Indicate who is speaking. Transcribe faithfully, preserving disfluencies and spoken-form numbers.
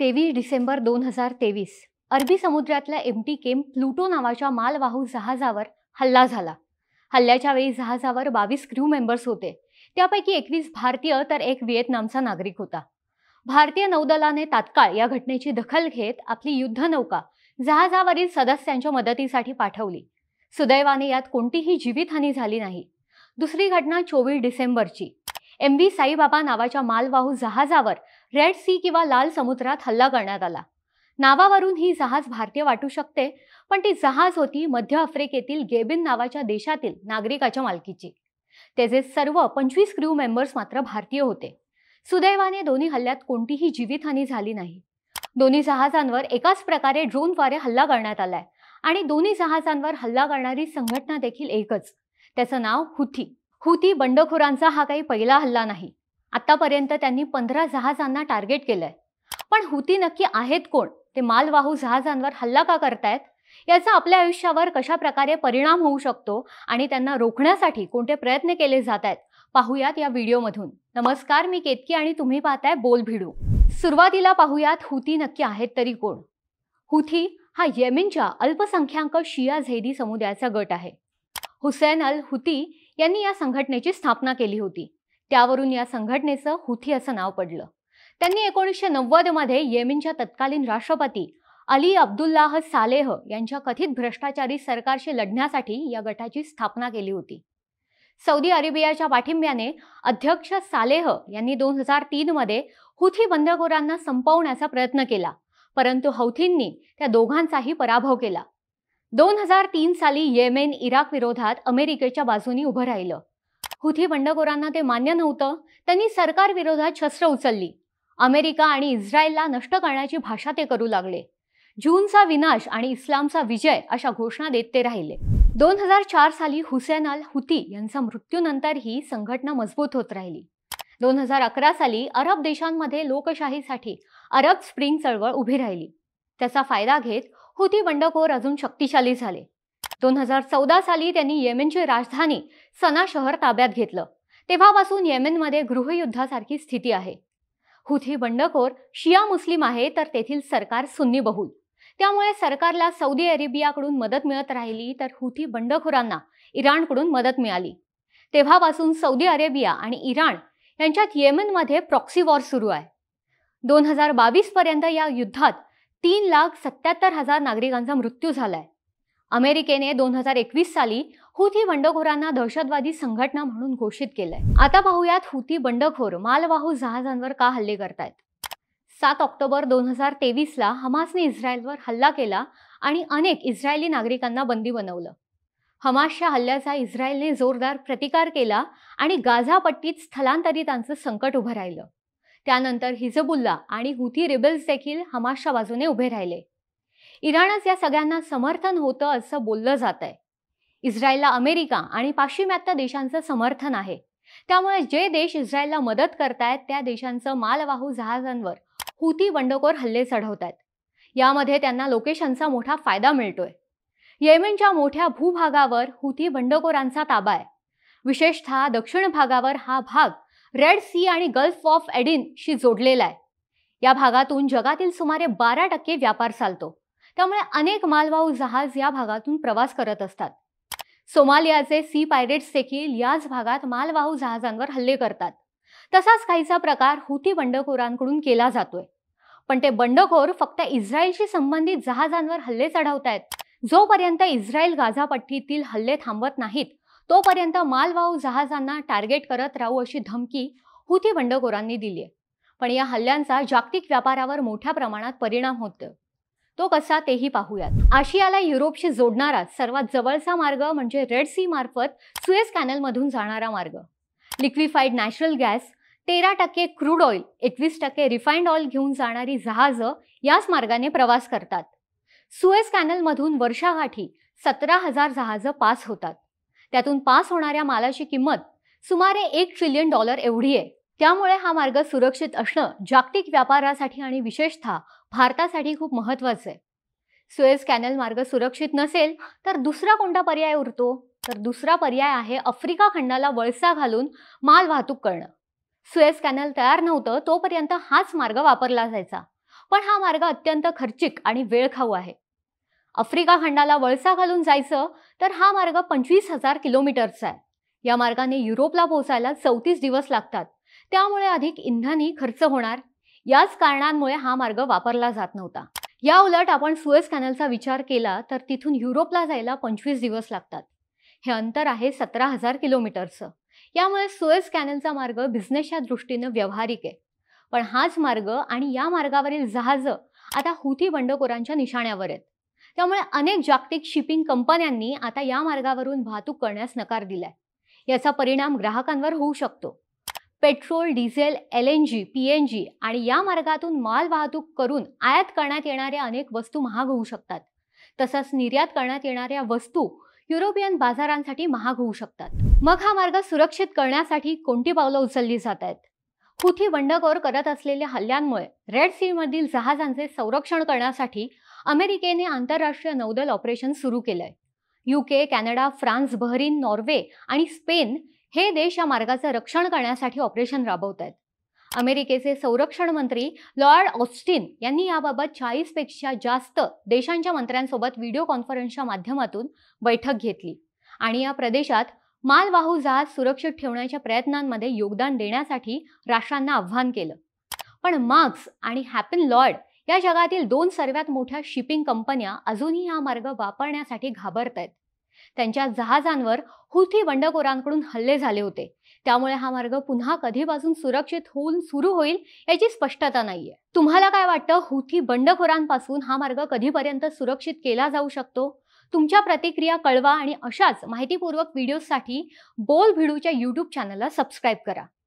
Speaker 1: तेवीस डिसेंबर दोन हजार तेवीस अरबी समुद्रातल्या एमटी केम प्लुटो नावाच्या मालवाहू जहाजावर हल्ला झाला। हल्ल्याच्या वेळी जहाजावर बावीस क्रू मेंबर्स होते, त्यापैकी एकवीस भारतीय तर एक व्हिएतनामचा नागरिक होता। भारतीय नौदलाने तात्काळ या घटनेची दखल घेत आपली युद्धनौका जहाजावरील सदस्यांच्या मदतीसाठी पाठवली। सुदैवाने यात कोणतीही जीवितहानी झाली नाही। दुसरी घटना चोवीस डिसेंबरची एम व्ही साईबाबा नावाच्या मालवाहू जहाजावर रेड सी किंवा लाल समुद्रात हल्ला करण्यात आला। नावावरून ही जहाज भारतीय वाटू शकते, पण ती जहाज होती मध्य आफ्रिकेतील गेबिन नावाच्या देशातील नागरिकाच्या मालकीची। त्याचे सर्व पंचवीस क्रू मेंबर्स मात्र भारतीय होते। सुदैवाने दोन्ही हल्ल्यात कोणतीही जीवितहानी झाली नाही। दोन्ही जहाजांवर एकाच प्रकारे ड्रोनद्वारे हल्ला करण्यात आलाय आणि दोन्ही जहाजांवर हल्ला करणारी संघटना देखील एकच, त्याचं नाव हुथी। हुथी बंडखोरांचा हा काही पहिला हल्ला नाही। आतापर्यंत त्यांनी पंधरा जहाजांना टार्गेट केलंय। पण हुथी नक्की आहेत कोण, ते मालवाहू जहाजांवर हल्ला का करतायत, याचा आपल्या आयुष्यावर कशा प्रकारे परिणाम होऊ शकतो आणि त्यांना रोखण्यासाठी कोणते प्रयत्न केले जात आहेत, पाहूयात या व्हिडिओमधून। नमस्कार, मी केतकी आणि तुम्ही पाहताय बोल भिडू। सुरुवातीला पाहूयात हुथी नक्की आहेत तरी कोण। हुथी हा येमेनच्या अल्पसंख्याक शिया झैदी समुदायाचा गट आहे। हुसैन अल हुथी यांनी या संघटनेची स्थापना केली होती, त्यावरून या संघटनेचं हुथी असं नाव पडलं। त्यांनी एकोणीसशे नव्वद मध्ये येमेनच्या तत्कालीन राष्ट्रपती अली अब्दुल्लाह सालेह यांच्या कथित भ्रष्टाचारी सरकारशी लढण्यासाठी या गटाची स्थापना केली होती। सौदी अरेबियाच्या पाठिंब्याने अध्यक्ष सालेह यांनी दोन हजार तीन मध्ये हुथी बंडखोरांना संपवण्याचा प्रयत्न केला, परंतु हौथींनी त्या दोघांचाही पराभव केला। दोन हजार तीन साली येमेन इराक विरोधात अमेरिकेच्या बाजूनी उभं राहिलं। हुथी बंडखोरांना ते मान्य नव्हतं। त्यांनी सरकार विरोधात शस्त्र उचलली। अमेरिका आणि इस्रायलला नष्ट करण्याची भाषा ते करू लागले। जूनचा विनाश आणि इस्लामचा विजय अशा घोषणा देत ते राहिले। दोन हजार चार साली हुसैन अल हुथी यांचा मृत्यूनंतर ही संघटना मजबूत होत राहिली। दोन हजार अकरा साली अरब देशांमध्ये लोकशाहीसाठी अरब स्प्रिंग चळवळ उभी राहिली। त्याचा फायदा घेत हुथी बंडखोर अजून शक्तिशाली झाले। दोन हजार चौदा साली त्यांनी येमेनची राजधानी सना शहर ताब्यात घेतलं। तेव्हापासून येमेनमध्ये गृहयुद्धासारखी स्थिती आहे। हुथी बंडखोर शिया मुस्लिम आहे, तर तेथील सरकार सुन्नी बहुल, त्यामुळे सरकारला सौदी अरेबियाकडून मदत मिळत राहिली, तर हुथी बंडखोरांना इराणकडून मदत मिळाली। तेव्हापासून सौदी अरेबिया आणि इराण यांच्यात येमेनमध्ये प्रॉक्सी वॉर सुरू आहे। दोन हजार बावीस पर्यंत या युद्धात तीन लाख सत्याहत्तर हजार नागरिकांचा मृत्यू झालाय। अमेरिकेने दोन हजार एकवीस साली हुथी बंडखोरांना दहशतवादी संघटना म्हणून घोषित केलंय। आता पाहूयात हुथी बंडखोर मालवाहू जहाजांवर का हल्ले करतायत। सात ऑक्टोबर दोन हजार तेवीस ला हमासने इस्रायलवर हल्ला केला आणि अनेक इस्रायली नागरिकांना बंदी बनवलं। हमासच्या हल्ल्याचा इस्रायलने जोरदार प्रतिकार केला आणि गाझा पट्टीत स्थलांतरितांचं संकट उभं राहिलं। त्यानंतर हिजबुल्ला आणि हुथी रिबेल्स देखील हमासच्या बाजूने उभे राहिले। इराणच या सगळ्यांना समर्थन होतं असं बोललं जात आहे। इस्रायलला अमेरिका आणि पाश्चिमात्य देशांचं समर्थन आहे, त्यामुळे जे देश इस्रायलला मदत करतायत त्या देशांचं मालवाहू जहाजांवर हुथी बंडखोर हल्ले चढवतायत। यामध्ये त्यांना लोकेशनचा मोठा फायदा मिळतोय। येमेनच्या मोठ्या भूभागावर हुथी बंडखोरांचा ताबा आहे। विशेषतः दक्षिण भागावर हा भाग रेड सी आणि गल्फ ऑफ एडिन शी जोडलेला आहे। या भागातून जगातील सुमारे बारा टक्के व्यापार चालतो, त्यामुळे अनेक मालवाहू जहाज या भागातून प्रवास करत असतात। सोमालियाचे सी पायरेट्स देखील याच भागात मालवाहू जहाजांवर हल्ले करतात। तसाच काहीसा प्रकार हुथी बंडखोरांकडून केला जातोय, पण ते बंडखोर फक्त इस्रायलशी संबंधित जहाजांवर हल्ले चढवतायत। जोपर्यंत इस्रायल गाझा पट्टीतील हल्ले थांबत नाहीत, तोपर्यंत मालवाहू जहाजांना टार्गेट करत राहू अशी धमकी हुथी बंडखोरांनी दिली आहे। पण या हल्ल्यांचा जागतिक व्यापारावर मोठ्या प्रमाणात परिणाम होतो। तो कसा तेही पाहूयात। आशियाला युरोपशी जोडणारा सर्वात जवळचा मार्ग म्हणजे रेड सी मार्फत सुएझ कॅनलमधून जाणारा मार्ग। लिक्विफाईड नॅचरल गॅस, तेरा टक्के क्रूड ऑइल, एकवीस टक्के रिफाइंड ऑइल घेऊन जाणारी जहाजं याच मार्गाने प्रवास करतात। सुएझ कॅनलमधून वर्षाकाठी सतरा हजार जहाजं पास होतात। त्यातून पास होणाऱ्या मालाची किंमत सुमारे एक ट्रिलियन डॉलर एवढी आहे। त्यामुळे हा मार्ग सुरक्षित असणं जागतिक व्यापारासाठी आणि विशेषतः भारतासाठी खूप महत्त्वाचं आहे। सुएझ कॅनल मार्ग सुरक्षित नसेल तर दुसरा कोणता पर्याय उरतो, तर दुसरा पर्याय आहे आफ्रिका खंडाला वळसा घालून माल वाहतूक करणं। सुएझ कॅनल तयार नव्हतं तोपर्यंत हाच मार्ग वापरला जायचा, पण हा मार्ग अत्यंत खर्चिक आणि वेळखाऊ आहे. आफ्रिका खंडाला वळसा घालून जायचं तर हा मार्ग पंचवीस हजार किलोमीटरचा आहे. या मार्गाने युरोपला पोहोचायला चौतीस दिवस लागतात. त्यामुळे अधिक इंधनही खर्च होणार. याच कारणांमुळे हा मार्ग वापरला जात नव्हता. या उलट आपण सुएझ कॅनलचा विचार केला तर तिथून युरोपला जायला पंचवीस दिवस लागतात. हे अंतर आहे सतरा हजार किलोमीटरचं. यामुळे सुएझ कॅनलचा मार्ग बिझनेसच्या दृष्टीने व्यावहारिक आहे. पण हाच मार्ग आणि या मार्गावरील जहाजं आता हुथी बंडखोरांच्या निशाण्यावर आहेत. त्यामुळे अनेक जागतिक शिपिंग कंपन्यांनी आता या मार्गावरून वाहतूक करण्यास नकार दिलाय. याचा परिणाम ग्राहकांवर होऊ शकतो. Petrol, diesel, L N G, P N G आणि या मार्गातून माल वाहतूक करून आयात करण्यात येणाऱ्या अनेक वस्तू महाग होऊ शकतात. तसंच निर्यात करण्यात येणाऱ्या वस्तू युरोपियन बाजारांसाठी महाग होऊ शकतात. मग हा मार्ग सुरक्षित करण्यासाठी कोणती पावलं उचलली जात आहेत? हुथी बंडखोर करत असलेल्या हल्ल्यांमुळे रेड सी मधील जहाजांचे संरक्षण करण्यासाठी अमेरिकेने आंतरराष्ट्रीय नौदल ऑपरेशन सुरू केलंय. UK, Canada, France, Bahrain, Norway आणि स्पेन हे देश या मार्गाचं रक्षण करण्यासाठी ऑपरेशन राबवत आहेत. अमेरिकेचे संरक्षण मंत्री लॉर्ड ऑस्टिन यांनी याबाबत चाळीस पेक्षा जास्त देशांच्या मंत्र्यांसोबत व्हिडिओ कॉन्फरन्सच्या माध्यमातून बैठक घेतली आणि या प्रदेशात मालवाहू जहाज सुरक्षित ठेवण्याच्या प्रयत्नांमध्ये योगदान देण्यासाठी राष्ट्रांना आव्हान केलं. पण मार्क्स आणि हॅपन लॉर्ड या जगातील दोन सर्वात मोठ्या शिपिंग कंपन्या अजूनही हा मार्ग वापरण्यासाठी घाबरत आहेत. त्यांच्या जहाजांवर हुथी बंडखोरांकडून हल्ले झाले होते. त्यामुळे हा मार्ग पुन्हा कधीपासून सुरक्षित होऊन सुरू होईल याची स्पष्टता नाहीये. तुम्हाला काय वाटतं, हुथी बंडखोरांपासून हा मार्ग कधीपर्यंत सुरक्षित केला जाऊ शकतो? तुमच्या प्रतिक्रिया कळवा आणि अशाच माहितीपूर्वक व्हिडिओसाठी बोल भिडूच्या यूट्यूब चॅनलला सबस्क्राईब करा.